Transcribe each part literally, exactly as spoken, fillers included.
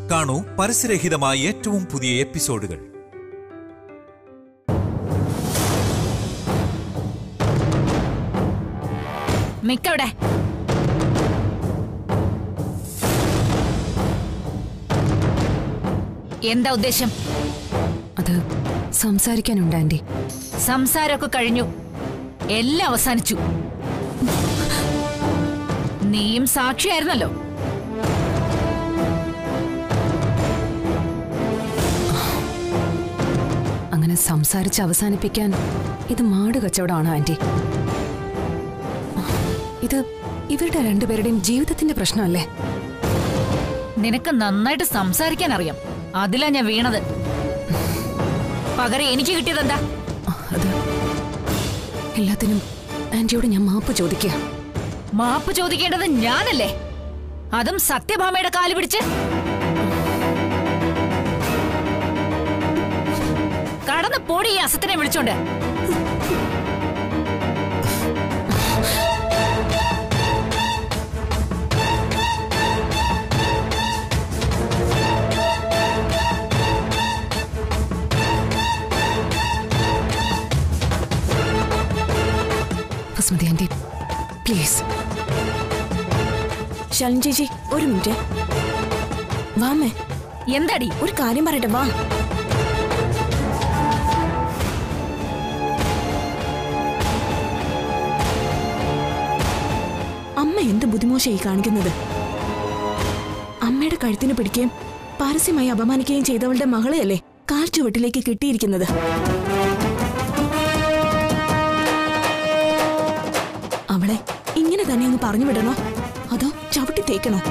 കാണൂ പരസ്യരഹിതമായ ഏറ്റവും പുതിയ എപ്പിസോഡുകൾ. മിക്കവിടെ എന്താ ഉദ്ദേശം? അത് സംസാരിക്കാനുണ്ട് ആന്റി. സംസാരമൊക്കെ കഴിഞ്ഞു, എല്ലാം അവസാനിച്ചു. നീയും സാക്ഷിയായിരുന്നല്ലോ. അങ്ങനെ സംസാരിച്ച് അവസാനിപ്പിക്കാൻ ഇത് മാട് കച്ചവടമാണ് ആന്റി. ഇത് ഇവരുടെ രണ്ടുപേരുടെയും ജീവിതത്തിന്റെ പ്രശ്നമല്ലേ? നിനക്ക് നന്നായിട്ട് സംസാരിക്കാൻ അറിയാം, അതിലാ ഞാൻ വീണത്. പകരം എനിക്ക് കിട്ടിയതെന്താ? അത് എല്ലാത്തിനും ആന്റിയോട് ഞാൻ മാപ്പ് ചോദിക്കുക. മാപ്പ് ചോദിക്കേണ്ടത് ഞാനല്ലേ? അതും സത്യഭാമയുടെ കാല് പിടിച്ച്. കടന്ന് പോടി ഈ അസത്തിനെ വിളിച്ചോണ്ട്. Basmati aunty please. ശാലിനി ചേച്ചി ഒരു മിനിറ്റ് വാമേ. എന്താടി? ഒരു കാര്യം പറയട്ടെ, വാ. അമ്മ എന്ത് ബുദ്ധിമോശമായി കാണിക്കുന്നത്? അമ്മയുടെ കഴുത്തിന് പിടിക്കുകയും പരസ്യമായി അപമാനിക്കുകയും ചെയ്തവളുടെ മകളെയല്ലേ കാൽ ചുവട്ടിലേക്ക് കിട്ടിയിരിക്കുന്നത്. അവളെ ഇങ്ങനെ തന്നെ അങ്ങ് പറഞ്ഞു വിടണോ അതോ ചവിട്ടി തേക്കണോ?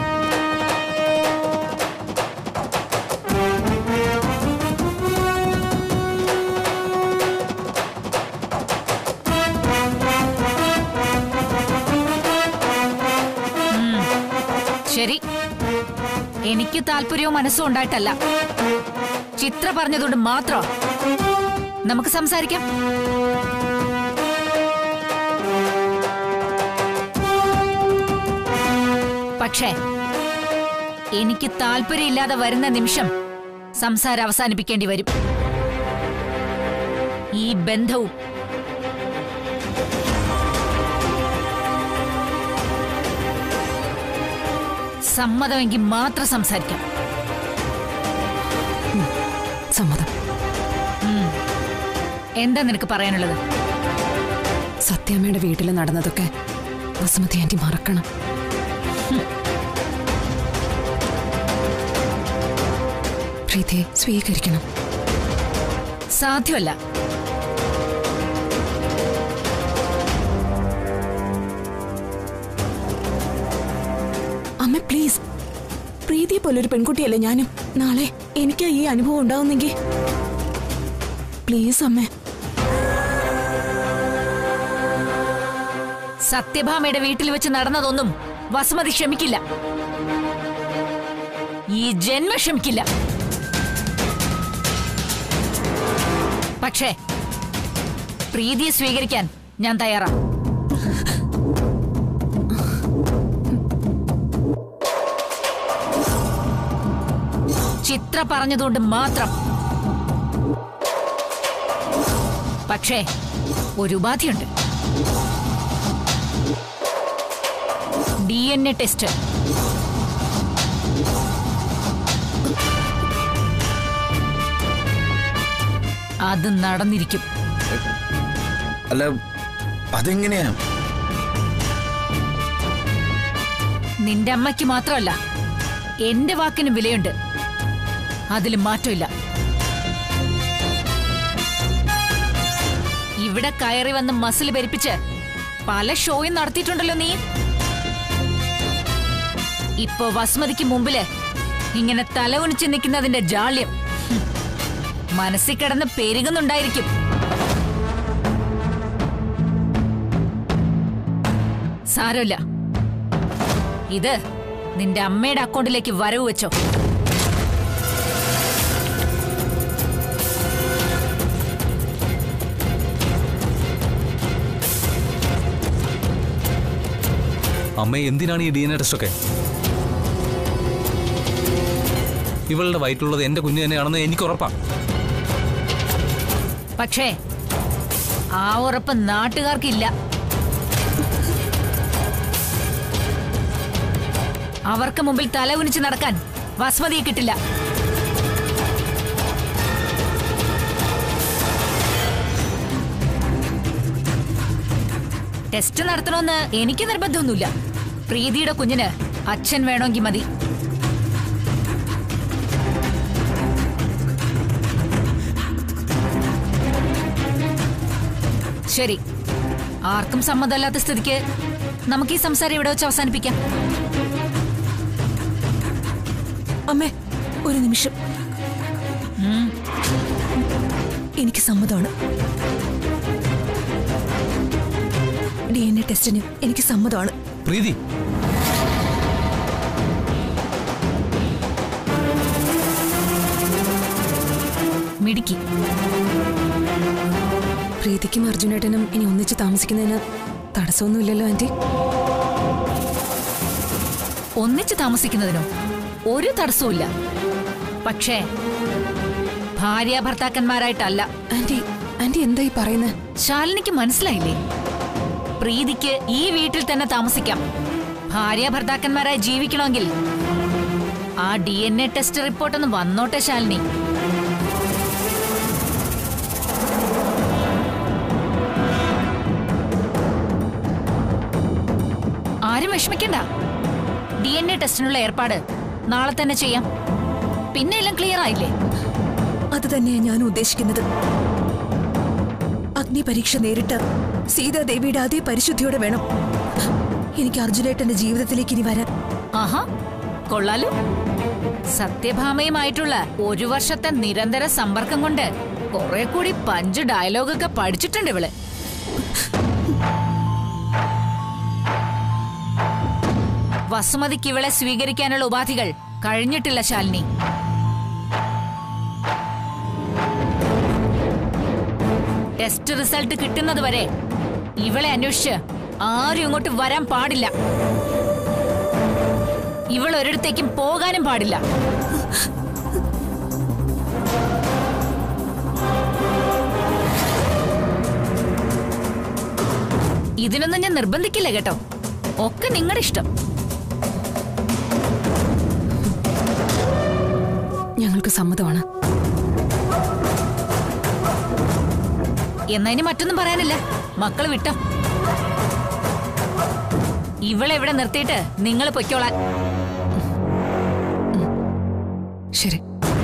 ശരി, എനിക്ക് താല്പര്യവും മനസ്സും ഉണ്ടായിട്ടല്ല, ചിത്ര പറഞ്ഞതുകൊണ്ട് മാത്രം നമുക്ക് സംസാരിക്കാം. പക്ഷേ എനിക്ക് താല്പര്യമില്ലാതെ വരുന്ന നിമിഷം സംസാരം അവസാനിപ്പിക്കേണ്ടി വരും. ഈ ബന്ധവും. സമ്മതമെങ്കിൽ മാത്രം സംസാരിക്കാം. സമ്മതം. എന്താ നിനക്ക് പറയാനുള്ളത്? സത്യാമ്മയുടെ വീട്ടിൽ നടന്നതൊക്കെ ബസുമതി ആന്റി മറക്കണം. പ്രീതിയെ സ്വീകരിക്കണം. സാധ്യമല്ല. അമ്മ പ്ലീസ്, പ്രീതിയെ പോലൊരു പെൺകുട്ടിയല്ലേ ഞാനും. നാളെ എനിക്ക് ഈ അനുഭവം ഉണ്ടാവുന്നെങ്കിൽ പ്ലീസ് അമ്മ. സത്യഭാമയുടെ വീട്ടിൽ വെച്ച് നടന്നതൊന്നും വസുമതി ക്ഷമിക്കില്ല. ഈ ജന്മ ക്ഷമിക്കില്ല. പക്ഷേ പ്രീതിയെ സ്വീകരിക്കാൻ ഞാൻ തയ്യാറാ. ചിത്ര പറഞ്ഞതുകൊണ്ട് മാത്രം. പക്ഷേ ഒരു ഉപാധിയുണ്ട്. D N A test. അത് നടന്നിരിക്കും. അല്ല, അതെങ്ങനെയാ? നിന്റെ അമ്മയ്ക്ക് മാത്രമല്ല, എന്റെ വാക്കിനും വിലയുണ്ട്. അതിൽ മാറ്റമില്ല. ഇവിടെ കയറി വന്ന് മസിൽ പെരിപ്പിച്ച് പല ഷോയും നടത്തിയിട്ടുണ്ടല്ലോ നീ. ഇപ്പൊ വസുമതിക്ക് മുമ്പില് ഇങ്ങനെ തല ഉനിച്ച് നിൽക്കുന്നതിന്റെ ജാള്യം മനസ്സിൽ കിടന്ന് പെരുകുന്നുണ്ടായിരിക്കും. സാരമില്ല, ഇത് നിന്റെ അമ്മയുടെ അക്കൗണ്ടിലേക്ക് വരവ് വെച്ചോ. അമ്മ എന്തിനാണ് ഈ ഡി എൻ എ ടെസ്റ്റ് ഒക്കെ? ഇവളുടെ വയറ്റിലുള്ളത് എന്റെ കുഞ്ഞ് തന്നെയാണെന്ന് എനിക്ക് ഉറപ്പാ. പക്ഷേ ആ ഉറപ്പ് നാട്ടുകാർക്കില്ല. അവർക്ക് മുമ്പിൽ തല കുനിച്ച് നടക്കാൻ വസുമതിയെ കിട്ടില്ല. ടെസ്റ്റ് നടത്തണമെന്ന് എനിക്ക് നിർബന്ധമൊന്നുമില്ല. പ്രീതിയുടെ കുഞ്ഞിന് അച്ഛൻ വേണമെങ്കിൽ മതി. ശരി, ആർക്കും സമ്മതമല്ലാത്ത സ്ഥിതിക്ക് നമുക്ക് ഈ സംസാരം ഇവിടെ വെച്ച് അവസാനിപ്പിക്കാം. അമ്മേ, ഒരു നിമിഷം. എനിക്ക് സമ്മതമാണ്. ഡി എൻ എ ടെസ്റ്റിന് എനിക്ക് സമ്മതമാണ്. പ്രീതി, മിടുക്കി. പ്രീതിക്കും അർജുനേട്ടനും ഇനി ഒന്നിച്ച് താമസിക്കുന്നതിന് തടസ്സമൊന്നുമില്ലല്ലോ ആന്റി? ഒന്നിച്ച് താമസിക്കുന്നതിനോ ഒരു തടസ്സവുമില്ല. പക്ഷേ ഭാര്യ ഭർത്താക്കന്മാരായിട്ടല്ല. ആന്റി ആന്റി എന്തായി പറയുന്നത്? ശാലിനിക്ക് മനസ്സിലായില്ലേ? പ്രീതിക്ക് ഈ വീട്ടിൽ തന്നെ താമസിക്കാം. ഭാര്യ ഭർത്താക്കന്മാരായി ജീവിക്കണമെങ്കിൽ ആ ഡി എൻ എ ടെസ്റ്റ് റിപ്പോർട്ടൊന്ന് വന്നോട്ടെ ശാലിനി. ആരും വിഷമിക്കണ്ട. ഡി എൻ എ ടെസ്റ്റിനുള്ള ഏർപ്പാട് നാളെ തന്നെ ചെയ്യാം. പിന്നെ എല്ലാം ക്ലിയർ ആയില്ലേ? അത് തന്നെയാണ് ഞാൻ ഉദ്ദേശിക്കുന്നത്. അഗ്നി പരീക്ഷ നേരിട്ട് സീതാദേവിയുടെ അതേ പരിശുദ്ധിയോടെ വേണം എനിക്ക് അർജുനേട്ടന്റെ ജീവിതത്തിലേക്ക് ഇനി വരാൻ. ആഹാ, കൊള്ളാലോ. സത്യഭാമയുമായിട്ടുള്ള ഒരു വർഷത്തെ നിരന്തര സമ്പർക്കം കൊണ്ട് കുറെ കൂടി പഞ്ച് ഡയലോഗൊക്കെ പഠിച്ചിട്ടുണ്ട് ഇവള്. വസുമതിക്ക് ഇവളെ സ്വീകരിക്കാനുള്ള ഉപാധികൾ കഴിഞ്ഞിട്ടില്ല ശാലിനി. ടെസ്റ്റ് റിസൾട്ട് കിട്ടുന്നത് വരെ ഇവളെ അന്വേഷിച്ച് ആരും ഇങ്ങോട്ട് വരാൻ പാടില്ല. ഇവൾ ഒരിടത്തേക്കും പോകാനും പാടില്ല. ഇതിനൊന്നും ഞാൻ നിർബന്ധിക്കില്ല കേട്ടോ. ഒക്കെ നിങ്ങളുടെ ഇഷ്ടം. ഞങ്ങൾക്ക് സമ്മതമാണ്. എന്നാ ഇനി മറ്റൊന്നും പറയാനില്ല. മക്കള് വിട്ടോ. ഇവളെവിടെ നിർത്തിയിട്ട് നിങ്ങൾ പൊയ്ക്കോളാൻ. ശരി.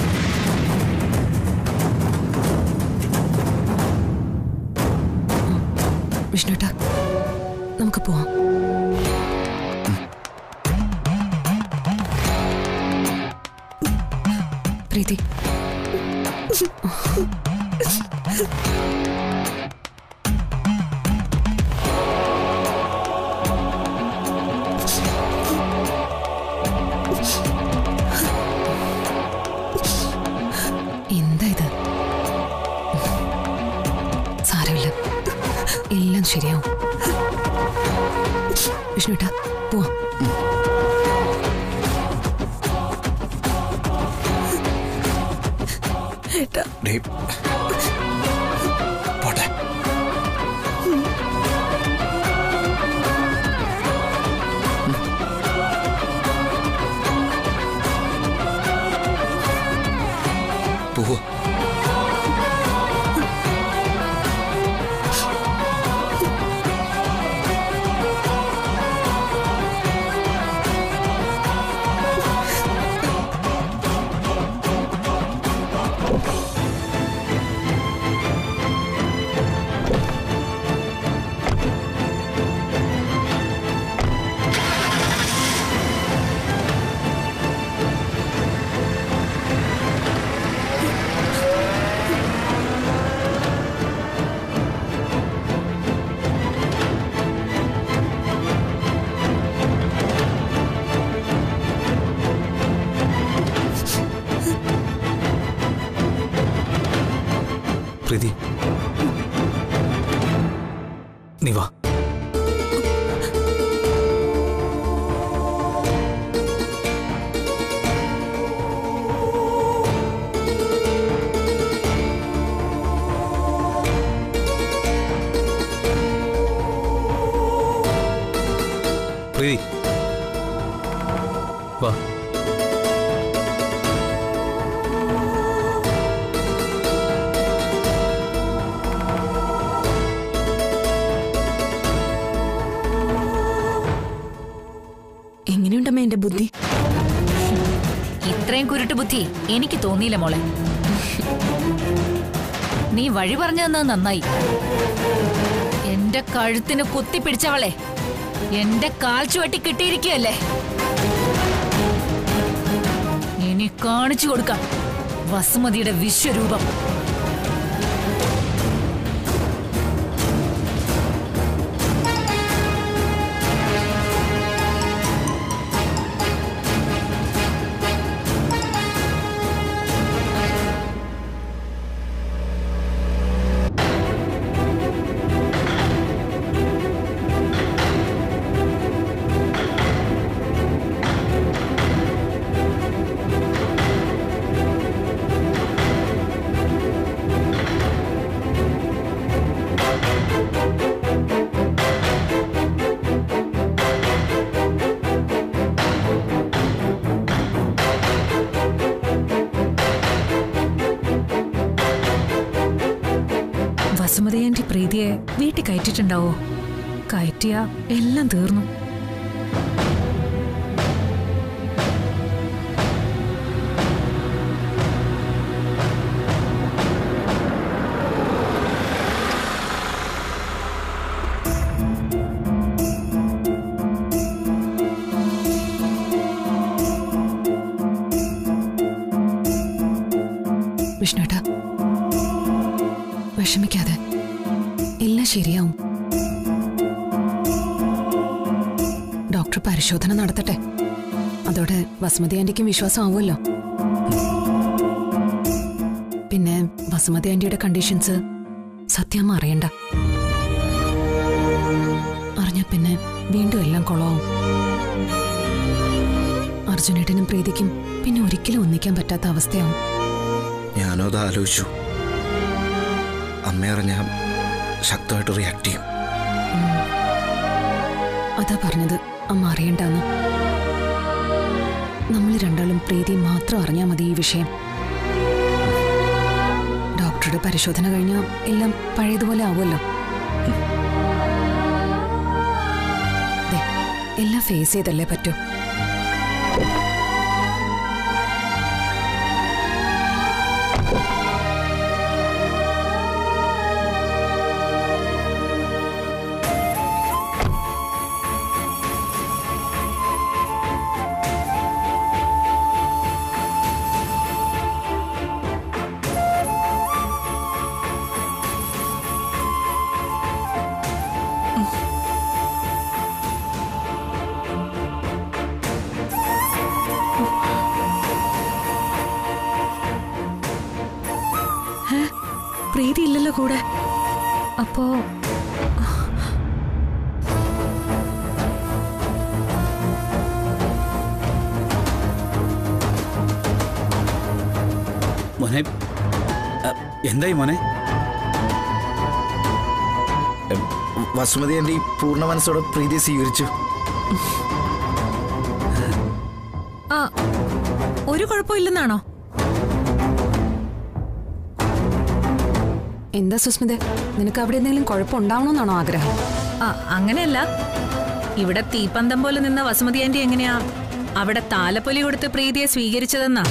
വിഷ്ണുട്ടാ, നമുക്ക് പോവാം. പ്രീതി, എന്താ ഇത്? സാരമില്ല, എല്ലാം ശരിയാവും. വിഷ്ണുട്ടാ, പോവാം. പോട്ടെ. പോവോ? പ്രീതി, നീ വാ. ഇത്രയും കുരുട്ട് ബുദ്ധി എനിക്ക് തോന്നിയില്ല മോളെ. നീ വഴി പറഞ്ഞു തന്നത് നന്നായി. എന്റെ കഴുത്തിന് കുത്തിപ്പിടിച്ചവളെ എന്റെ കാൽ ചുവട്ടി കിട്ടിയിരിക്കുകയല്ലേ. ഇനി കാണിച്ചു കൊടുക്കാം വസുമതിയുടെ വിശ്വരൂപം. വസുമതി ആന്റി പ്രീതിയെ വീട്ടിൽ കയറ്റിട്ടുണ്ടാവോ? കയറ്റിയ എല്ലാം തീർന്നു. വിഷ്ണുട്ടാ, വിഷമിക്കാതെ, എല്ലാം ശരിയാവും. ഡോക്ടർ പരിശോധന നടത്തട്ടെ. അതോടെ വസുമതി ആന്റിക്കും വിശ്വാസം ആവുമല്ലോ. പിന്നെ വസുമതി ആന്റിയുടെ കണ്ടീഷൻസ് സത്യം അറിയണ്ട. അറിഞ്ഞ പിന്നെ വീണ്ടും എല്ലാം കുളമാവും. അർജുനേട്ടനും പ്രീതിക്കും പിന്നെ ഒരിക്കലും ഒന്നിക്കാൻ പറ്റാത്ത അവസ്ഥയാവും. ഞാനോ അത് ആലോചിച്ചു. അമ്മയറിഞ്ഞ ശക്തമായിട്ട് റിയാക്ട് ചെയ്യും. അതാ പറഞ്ഞത് അമ്മ അറിയണ്ടെന്ന്. നമ്മൾ രണ്ടാളും പ്രീതി മാത്രം അറിഞ്ഞാൽ മതി ഈ വിഷയം. ഡോക്ടറുടെ പരിശോധന കഴിഞ്ഞാൽ എല്ലാം പഴയതുപോലെ ആവുമല്ലോ. എല്ലാം ഫേസ് ചെയ്തല്ലേ പറ്റൂ. പ്രീതി ഇല്ലല്ലോ കൂടെ. അപ്പോ മോനെ, എന്തായി മോനെ? വസുമതി ആന്റി പൂർണ്ണ മനസ്സോടെ പ്രീതിയെ സ്വീകരിച്ചു. ആ ഒരു കുഴപ്പമില്ലെന്നാണോ? എന്താ സുസ്മിത, നിനക്ക് അവിടെ എന്തെങ്കിലും കുഴപ്പമുണ്ടാവണമെന്നാണോ ആഗ്രഹം? ആ അങ്ങനെയല്ല. ഇവിടെ തീപ്പന്തം പോലെ നിന്ന വസുമതി ആന്റി എങ്ങനെയാ അവിടെ താലപ്പൊലി കൊടുത്ത് പ്രീതിയെ സ്വീകരിച്ചതെന്നാ?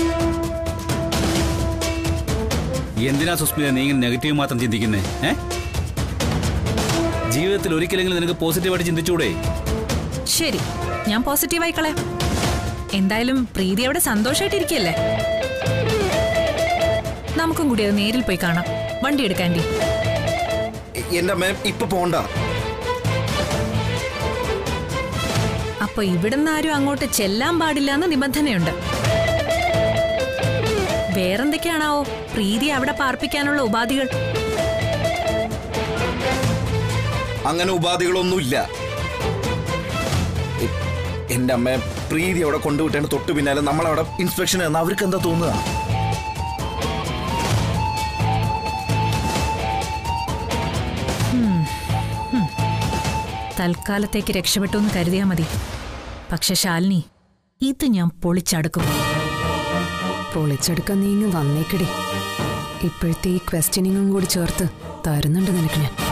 എന്തിനാ സുസ്മിത നീ ഇങ്ങനെ നെഗറ്റീവ് മാത്രം ചിന്തിക്കുന്നേ? ഏ ജീവിതത്തിൽ ഒരിക്കലെങ്കിലും നിനക്ക് പോസിറ്റീവായിട്ട് ചിന്തിച്ചൂടെ? ശരി, ഞാൻ പോസിറ്റീവായി കളയാം. എന്തായാലും പ്രീതി അവിടെ സന്തോഷമായിട്ടിരിക്കല്ലേ. നമുക്കും കൂടി അത് നേരിൽ പോയി കാണാം. വണ്ടി എടുക്കാൻഡി. എന്റെ അമ്മ ഇപ്പൊ പോണ്ട. അപ്പൊ ഇവിടുന്ന് ആരും അങ്ങോട്ട് ചെല്ലാൻ പാടില്ല എന്ന് നിബന്ധനയുണ്ട്. വേറെന്തൊക്കെയാണാവോ പ്രീതി അവിടെ പാർപ്പിക്കാനുള്ള ഉപാധികൾ? അങ്ങനെ ഉപാധികളൊന്നുമില്ല. എന്റെ അമ്മ പ്രീതി അവിടെ കൊണ്ടുവിട്ടേണ്ട തൊട്ടു പിന്നാലെ നമ്മളവിടെ ഇൻസ്പെക്ഷൻ എന്ന് അവർക്ക് എന്താ തോന്നുക? തൽക്കാലത്തേക്ക് രക്ഷപ്പെട്ടു എന്ന് കരുതിയാ മതി. പക്ഷെ ശാലിനി, ഇത് ഞാൻ പൊളിച്ചടുക്കും. പൊളിച്ചെടുക്കാൻ നീങ്ങ് വന്നേക്കടി. ഇപ്പോഴത്തെ ഈ ക്വസ്റ്റ്യനിങ്ങും കൂടി ചേർത്ത് തരുന്നുണ്ട് നിനക്ക് ഞാൻ.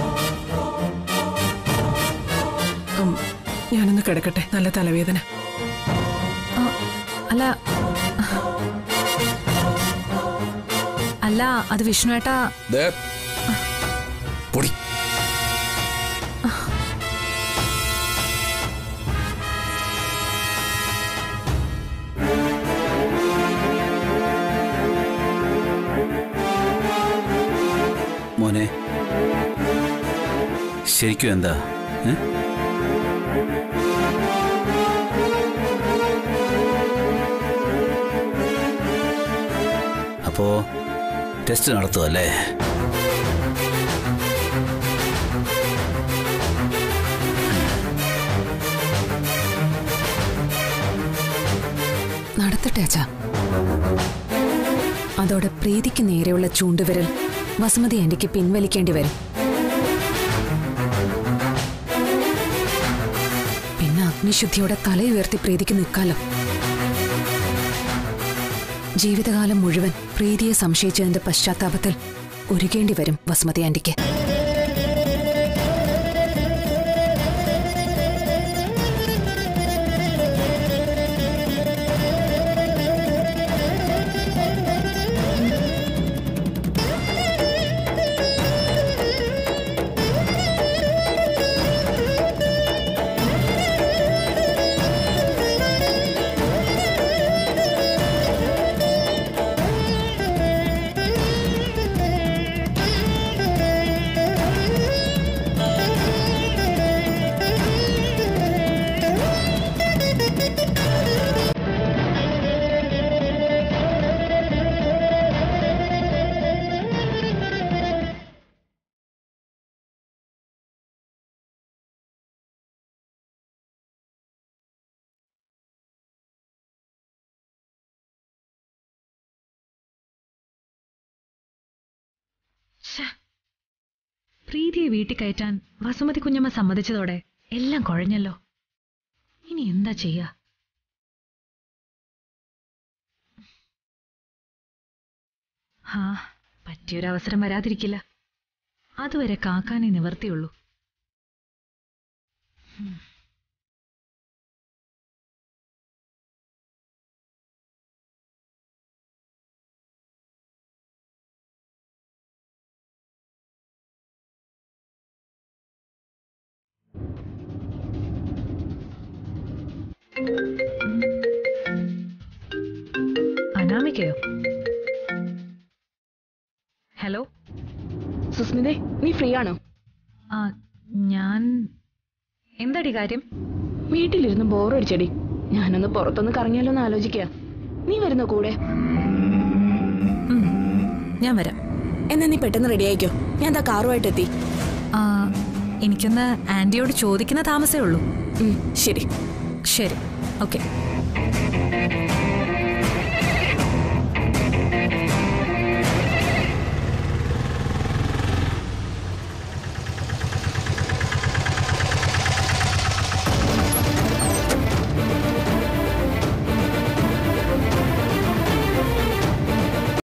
ഞാനൊന്ന് കിടക്കട്ടെ, നല്ല തലവേദന. അല്ല, അല്ല അത് വിഷ്ണുവേട്ടാ. ദേ, പൊടി. മോനെ ശരിക്കും എന്താ? അപ്പോ ടെസ്റ്റ് നടത്തുമല്ലേ? നടത്തട്ടെ അച്ഛാ. അതോടെ പ്രീതിക്ക് നേരെയുള്ള ചൂണ്ടുവിരൽ വസുമതി ആന്റിക്ക് പിൻവലിക്കേണ്ടി വരും. പിന്നെ അഗ്നിശുദ്ധിയോടെ തലയുയർത്തി പ്രീതിക്ക് നിൽക്കാലോ. ജീവിതകാലം മുഴുവൻ പ്രീതിയെ സംശയിച്ചതിന്റെ പശ്ചാത്താപത്തിൽ ഒരുകേണ്ടി വരും വസുമതി ആന്റിക്ക്. പ്രീതിയെ വീട്ടിൽ കയറ്റാൻ വസുമതി കുഞ്ഞമ്മ സമ്മതിച്ചതോടെ എല്ലാം കുഴഞ്ഞല്ലോ. ഇനി എന്താ ചെയ്യാ? ഹാ, പറ്റിയൊരവസരം വരാതിരിക്കില്ല. അതുവരെ കാക്കാനേ നിവർത്തിയുള്ളൂ. അനാമികയോ? ഹലോ സുസ്മിതേ, നീ ഫ്രീ ആണോ? ആ, ഞാൻ. എന്താടി കാര്യം? വീട്ടിലിരുന്ന് ബോറടിച്ചടി. ഞാനൊന്ന് പുറത്തൊന്ന് കറങ്ങിയാലോ എന്ന് ആലോചിക്കുക. നീ വരുന്നോ കൂടെ? ഞാൻ വരാം. എന്നാ നീ പെട്ടെന്ന് റെഡി ആയിക്കോ. ഞാൻ ദാ കാറുമായിട്ട് എത്തി. ആ, എനിക്കൊന്ന് ആന്റിയോട് ചോദിക്കുന്ന താമസേ ഉള്ളൂ. ശരി ശരി, ഓക്കെ.